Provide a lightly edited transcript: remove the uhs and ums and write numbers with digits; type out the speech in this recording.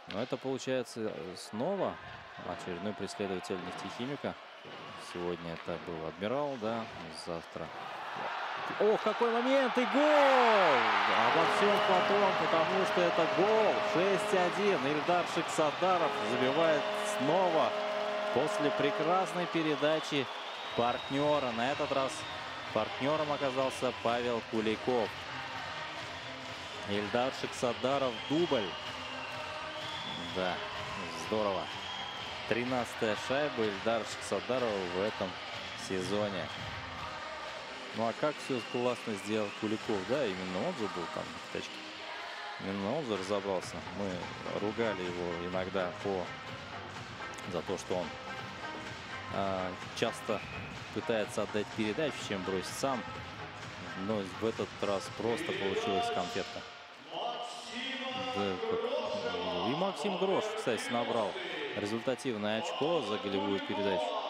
Но это получается снова очередной преследователь нефтехимика. Сегодня это был Адмирал, да, завтра. Ох, какой момент и гол! Обо всем потом, потому что это гол. 6-1. Ильдар Шиксатаров забивает снова после прекрасной передачи партнера. На этот раз партнером оказался Павел Куликов. Ильдар Шиксатаров дубль. Да, здорово. 13-я шайба Ильдара Шиксатарова в этом сезоне. Ну а как все классно сделал Куликов, да, именно он же был там в тачке. Именно он же разобрался. Мы ругали его иногда за то, что он часто пытается отдать передачу, чем бросить сам. Но в этот раз просто получилась конфетка. Да, и Максим Грош, кстати, набрал результативное очко за голевую передачу.